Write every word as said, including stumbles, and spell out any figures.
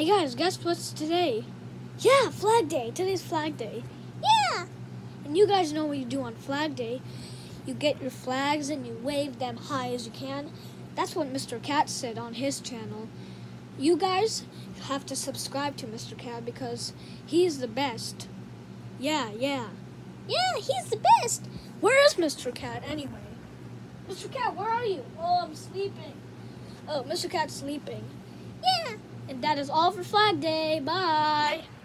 Hey guys, guess what's today? Yeah, Flag Day. Today's Flag Day. Yeah. And you guys know what you do on Flag Day. You get your flags and you wave them high as you can. That's what Mister Cat said on his channel. You guys have to subscribe to Mister Cat because he's the best. Yeah, yeah. Yeah, he's the best. Where is Mister Cat anyway? Mister Cat, where are you? Oh, I'm sleeping. Oh, Mister Cat's sleeping. Yeah. And that is all for Flag Day. Bye.